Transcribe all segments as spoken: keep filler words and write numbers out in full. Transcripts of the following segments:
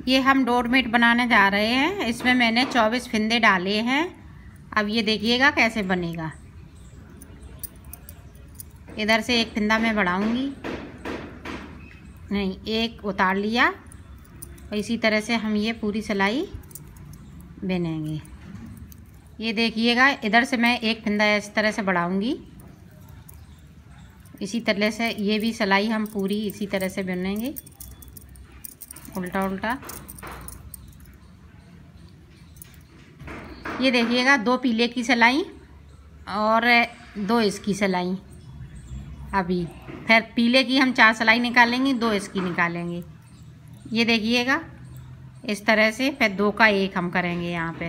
ये हम डोरमेट बनाने जा रहे हैं। इसमें मैंने चौबीस फिंदे डाले हैं। अब ये देखिएगा कैसे बनेगा। इधर से एक फिंदा मैं बढ़ाऊंगी, नहीं एक उतार लिया, और इसी तरह से हम ये पूरी सिलाई बुनेंगे। ये देखिएगा, इधर से मैं एक फिंदा इस तरह से बढ़ाऊंगी, इसी तरह से ये भी सिलाई हम पूरी इसी तरह से बुनेंगे, उल्टा उल्टा। ये देखिएगा, दो पीले की सिलाई और दो इसकी सिलाई। अभी फिर पीले की हम चार सिलाई निकालेंगे, दो इसकी निकालेंगे। ये देखिएगा इस तरह से, फिर दो का एक हम करेंगे यहाँ पे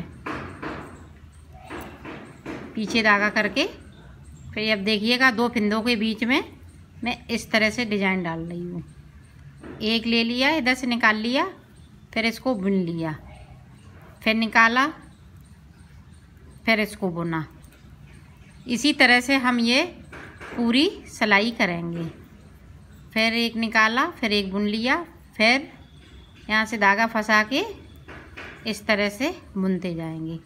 पीछे धागा करके। फिर अब देखिएगा, दो फिंदों के बीच में मैं इस तरह से डिजाइन डाल रही हूँ। एक ले लिया, इधर से निकाल लिया, फिर इसको बुन लिया, फिर निकाला, फिर इसको बुना। इसी तरह से हम ये पूरी सिलाई करेंगे। फिर एक निकाला, फिर एक बुन लिया, फिर यहाँ से धागा फंसा के इस तरह से बुनते जाएंगे।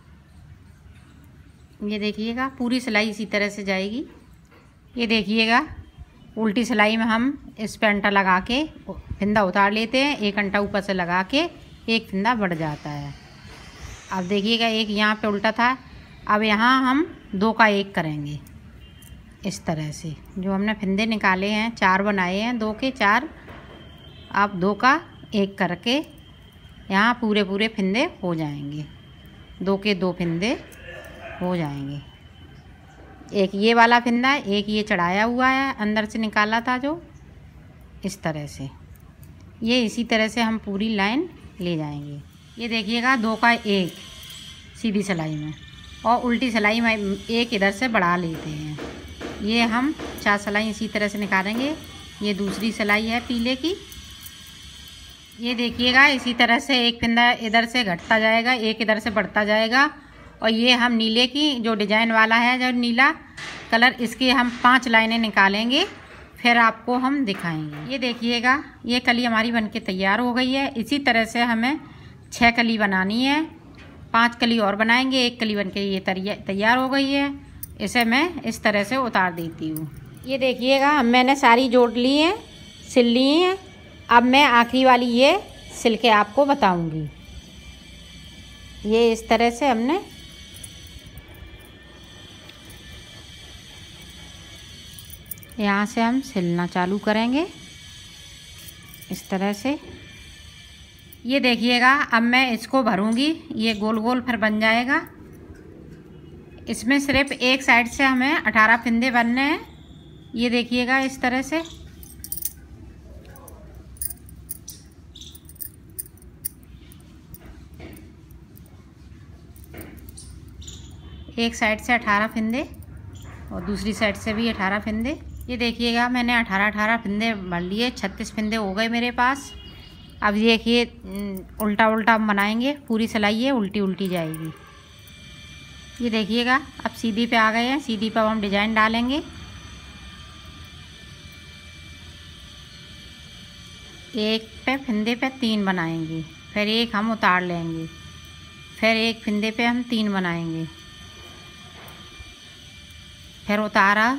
ये देखिएगा, पूरी सिलाई इसी तरह से जाएगी। ये देखिएगा, उल्टी सिलाई में हम इस पे अंटा लगा के फिंदा उतार लेते हैं, एक अंटा ऊपर से लगा के एक फिंदा बढ़ जाता है। अब देखिएगा, एक यहाँ पे उल्टा था, अब यहाँ हम दो का एक करेंगे इस तरह से। जो हमने फिंदे निकाले हैं, चार बनाए हैं, दो के चार, अब दो का एक करके यहाँ पूरे पूरे फिंदे हो जाएंगे। दो के दो फिंदे हो जाएंगे। एक ये वाला फिंदा, एक ये चढ़ाया हुआ है, अंदर से निकाला था जो, इस तरह से। ये इसी तरह से हम पूरी लाइन ले जाएंगे। ये देखिएगा, दो का एक सीधी सिलाई में, और उल्टी सिलाई में एक इधर से बढ़ा लेते हैं। ये हम चार सिलाई इसी तरह से निकालेंगे। ये दूसरी सिलाई है पीले की। ये देखिएगा, इसी तरह से एक फिंदा इधर से घटता जाएगा, एक इधर से बढ़ता जाएगा। और ये हम नीले की जो डिजाइन वाला है, जो नीला कलर, इसकी हम पांच लाइनें निकालेंगे, फिर आपको हम दिखाएंगे। ये देखिएगा, ये कली हमारी बनके तैयार हो गई है। इसी तरह से हमें छः कली बनानी है, पांच कली और बनाएंगे, एक कली बनके ये तैयार हो गई है। इसे मैं इस तरह से उतार देती हूँ। ये देखिएगा, मैंने सारी जोड़ ली है, सिल ली है। अब मैं आखिरी वाली ये सिल के आपको बताऊँगी। ये इस तरह से हमने यहाँ से हम सिलना चालू करेंगे इस तरह से। ये देखिएगा, अब मैं इसको भरूंगी, ये गोल गोल फिर बन जाएगा। इसमें सिर्फ एक साइड से हमें अठारह फिंदे बनने हैं। ये देखिएगा, इस तरह से। एक साइड से अठारह फिंदे और दूसरी साइड से भी अठारह फिंदे। ये देखिएगा, मैंने अठारह अठारह फिंदे भर लिए, छत्तीस फिंदे हो गए मेरे पास। अब देखिए, उल्टा उल्टा हम बनाएंगे, पूरी सिलाई ये उल्टी उल्टी जाएगी। ये देखिएगा, अब सीधी पे आ गए हैं। सीधी पे अब हम डिजाइन डालेंगे। एक पे फिंदे पे तीन बनाएंगे, फिर एक हम उतार लेंगे, फिर एक फिंदे पे हम तीन बनाएंगे, फिर उतारा,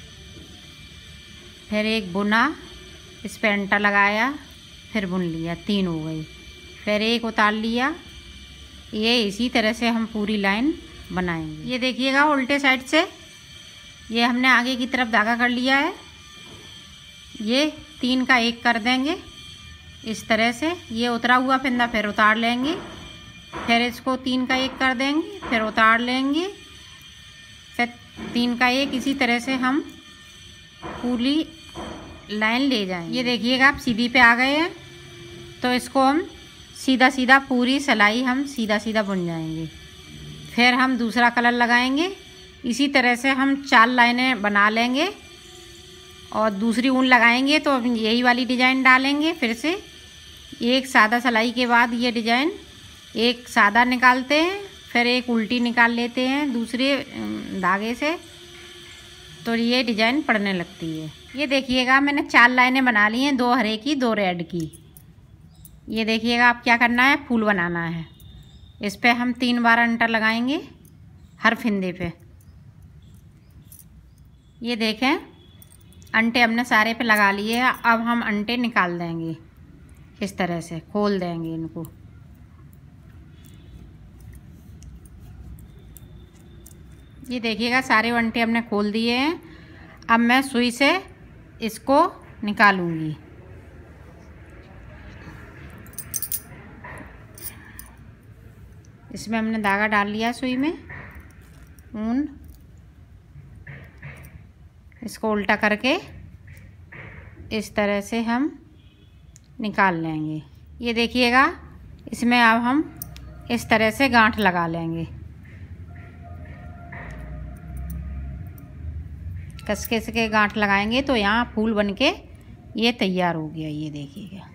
फिर एक बुना, इस पे अंटा लगाया, फिर बुन लिया, तीन हो गई, फिर एक उतार लिया। ये इसी तरह से हम पूरी लाइन बनाएंगे। ये देखिएगा, उल्टे साइड से ये हमने आगे की तरफ धागा कर लिया है। ये तीन का एक कर देंगे इस तरह से। ये उतरा हुआ फिंदा फिर उतार लेंगे, फिर इसको तीन का एक कर देंगे, फिर उतार लेंगे, फिर तीन का एक। इसी तरह से हम पूरी लाइन ले जाएंगे। ये देखिएगा, आप सीधी पे आ गए हैं, तो इसको हम सीधा सीधा पूरी सिलाई हम सीधा सीधा बुन जाएंगे। फिर हम दूसरा कलर लगाएंगे। इसी तरह से हम चार लाइनें बना लेंगे और दूसरी ऊन लगाएंगे, तो यही वाली डिजाइन डालेंगे। फिर से एक सादा सिलाई के बाद ये डिजाइन एक सादा निकालते हैं, फिर एक उल्टी निकाल लेते हैं दूसरे धागे से, तो ये डिजाइन पड़ने लगती है। ये देखिएगा, मैंने चार लाइनें बना ली हैं, दो हरे की दो रेड की। ये देखिएगा, आप क्या करना है, फूल बनाना है। इस पे हम तीन बार अंटर लगाएंगे हर फिंदे पे। ये देखें, अंटे हमने सारे पे लगा लिए हैं। अब हम अंटे निकाल देंगे, इस तरह से खोल देंगे इनको। ये देखिएगा, सारे अंटे हमने खोल दिए हैं। अब मैं सुई से इसको निकालूंगी। इसमें हमने धागा डाल लिया सुई में, ऊन। इसको उल्टा करके इस तरह से हम निकाल लेंगे। ये देखिएगा, इसमें अब हम इस तरह से गांठ लगा लेंगे। कसके से गांठ लगाएंगे तो यहाँ फूल बनके ये तैयार हो गया। ये देखिएगा।